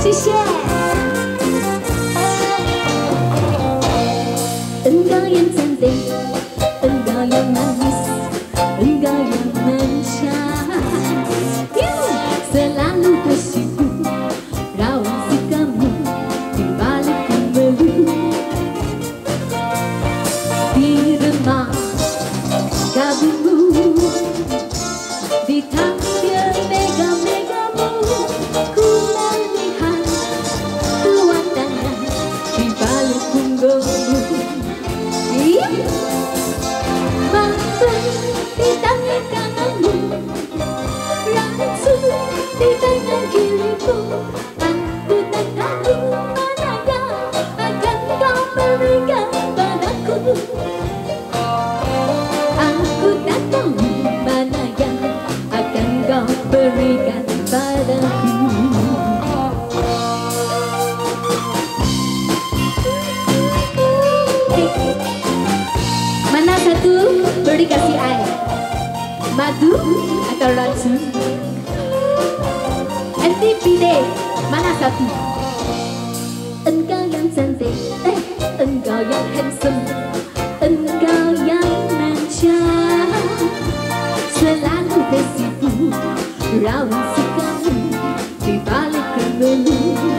谢谢。Engkau yang cantik, engkau yang manis, engkau yang manja, selalu bersiku rawat sikapmu di balik pembelu. Di remah kabinmu, di tampil mega-megamu, ku melihat pemandangan di balik punggungmu. Mata di tangan kananmu, rambut di tangan kirimu. Aku tak tahu mana yang akan kau berikan padaku. Aku tak tahu mana yang akan kau berikan padaku. Mana satu beri kasih air, madu atau racun? Nanti pilih mana satu? Engkau yang cantik, engkau yang handsome, engkau yang manja, selalu bersiku rawat sikapmu di balik pembelu.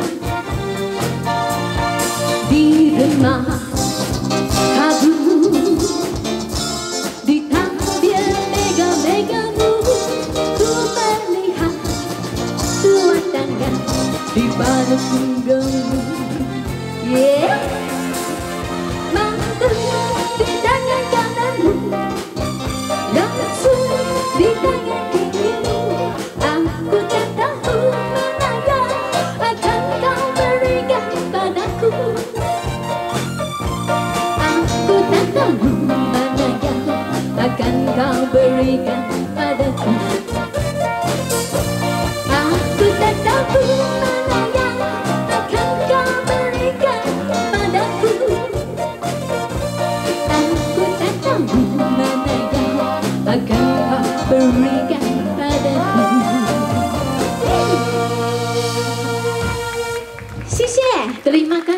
Di rumah kabinmu, di tampil mega-megamu, ku melihat pemandangan di balik punggungmu. Mata di tangan kananmu, rambut di tangan kirimu. Aku tak tahu mana yang akan kau berikan padaku. Aku tak tahu mana yang akan kau berikan padaku. Aku tak tahu mana yang akan kau berikan padaku. Aku tak tahu mana yang akan kau berikan padaku. 谢谢，terima kasih.